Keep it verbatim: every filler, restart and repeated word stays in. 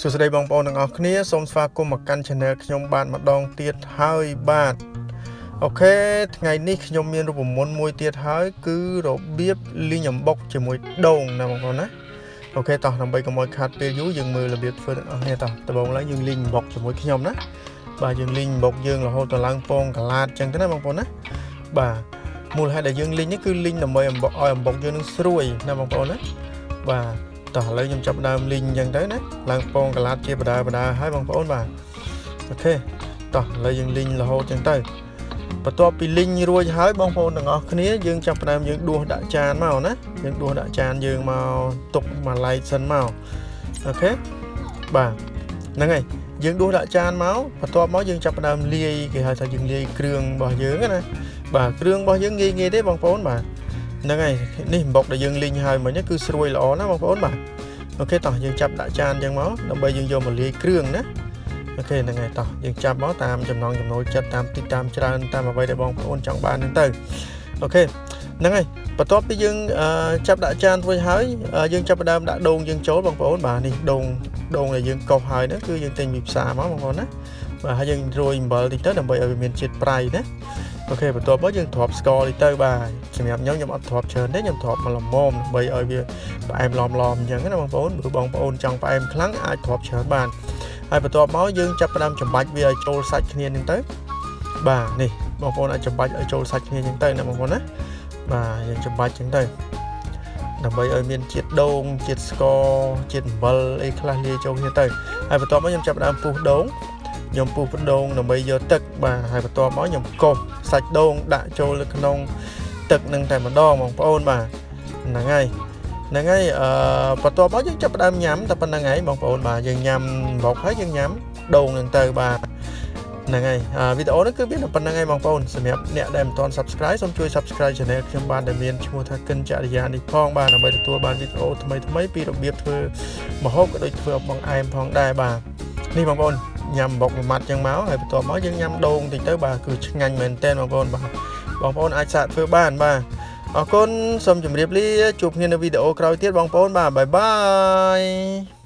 សួស្តីបងប្អូនទាំងអស់គ្នាសូមស្វាគមន៍មកកាន់ channel ខ្ញុំបានម្ដងទៀតហើយបាទអូខេថ្ងៃនេះខ្ញុំមានរូបមន្តមួយទៀតហើយគឺរបៀបលីងអំបុកជាមួយដូងណាបងប្អូនណាអូខេតោះដើម្បីកុំឲ្យខាតពេលយូរយើងមើលរបៀបធ្វើទាំងអស់គ្នាតោះដំបូងឡើងយើងលីងអំបុកជាមួយខ្ញុំណាបាទយើងលីងអំបុកយើងរហូតដល់ឡើងពងកាឡាតចឹងទៅណាបងប្អូនណាបាទមូលហេតុដែលយើងលីងនេះគឺលីងដើម្បីអំបុកឲ្យអំបុកយើងនឹងស្រួយណាបងប្អូនណាបាទតោះឥឡូវខ្ញុំចាប់ដើមលីងអញ្ចឹងទៅណាឡើងពងកាឡាតជាបដាបដាហើយបងប្អូនបាទអូខេតោះឥឡូវយើងលីងរហូតអញ្ចឹងទៅបន្ទាប់ពីលីងរួចហើយបងប្អូនទាំងអស់គ្នាយើងចាប់ផ្ដើមយើងដួសដាក់ចានមកណាយើងដួសដាក់ចានយើងមកទុកមួយឡែកសិនមកអូខេបាទហ្នឹងហើយយើងដួសដាក់ចានមកបន្ទាប់មកយើងចាប់ផ្ដើមលាយគេហៅថាយើងលាយគ្រឿងរបស់យើងណាបាទគ្រឿងរបស់យើងងាយងាយទេបងប្អូនបាទហ្នឹងហើយនេះអំបុកដែលយើងលីងហើយមិញគឺស្រួយល្អណាបងប្អូនបាទអូខេតោះយើងចាប់ដាក់ចានអញ្ចឹងមកដើម្បីយើងយកមកលាយគ្រឿងណាអូខេហ្នឹងហើយតោះយើងចាប់មកតាមចំណងចំណូលចិត្តតាមតិចតាមច្រើនតាមអ្វីដែលបងប្អូនចង់បានហ្នឹងទៅអូខេហ្នឹងហើយបន្ទាប់ពីយើងចាប់ដាក់ចានរួចហើយយើងចាប់ផ្ដើមដាក់ដូងយើងចូលបងប្អូនបាទនេះដូងដូងដែលយើងកោសហើយហ្នឹងគឺយើងទិញពីផ្សារមកបងប្អូនណាបាទហើយយើងរោយអំបិលតិចទៅដើម្បីឲ្យវាមានជាតិប្រៃណាអូខេបន្ទាប់មកយើងទ្រាប់ស្ករតិចទៅបាទសម្រាប់ខ្ញុំខ្ញុំអត់ទ្រាប់ច្រើនទេខ្ញុំទ្រាប់មកល្មមដើម្បីឲ្យវាផ្អែមឡំឡំអញ្ចឹងណាបងប្អូនព្រោះបងប្អូនចង់ផ្អែមខ្លាំងអាចទ្រាប់ច្រើនបានហើយបន្ទាប់មកយើងចាប់ផ្ដើមចំបាច់វាឲ្យចូលសាច់គ្នាហ្នឹងទៅបាទនេះបងប្អូនអាចចំបាច់ឲ្យចូលសាច់គ្នាអញ្ចឹងទៅណាបងប្អូនណាបាទយើងចំបាច់អញ្ចឹងទៅដើម្បីឲ្យមានជាតិដូងជាតិស្ករជាតិអំបិលអីខ្លះលាយចូលគ្នាទៅហើយបន្ទាប់មកខ្ញុំចាប់ផ្ដើមពុះដូងខ្ញុំពុះដូងដើម្បីយកទឹកបាទហើយបន្ទាប់មកខ្ញុំកោសសាច់ដូងដាក់ចូលនៅក្នុងទឹកនឹងតែម្ដងបងប្អូនបាទហ្នឹងហើយហ្នឹងហើយអឺបន្ទាប់មកយើងចាប់ផ្ដើមញ៉ាំតែប៉ុណ្្នឹងហើយបងប្អូនបាទយើងញ៉ាំមកហើយយើងញ៉ាំដូងនឹងទៅបាទហ្នឹងហើយវីដេអូនេះគឺមានតែប៉ុណ្្នឹងហើយបងប្អូនសម្រាប់អ្នកដែលមិនទាន់ Subscribe សូមជួយ Subscribe Channel ខ្ញុំបានដែលមានឈ្មោះថាកិនចរិយានេះផងបាទដើម្បីទទួលបានវីដេអូថ្មីថ្មីពីរបៀបធ្វើម្ហូបក៏ដូចធ្វើបង្អែមផងដែរបាទនេះបងប្អូនញ៉ាំបុកមួយម៉ាត់ចឹងមកហើយបន្ទាប់មកយើងញ៉ាំដូងតិចទៅបាទគឺឆ្ងាញ់មែនទែនបងប្អូនបាទបងប្អូនអាចសាកធ្វើបានបាទអរគុណសូមជម្រាបលាជួបគ្នានៅវីដេអូក្រោយទៀតបងប្អូនបាទបាយបាយ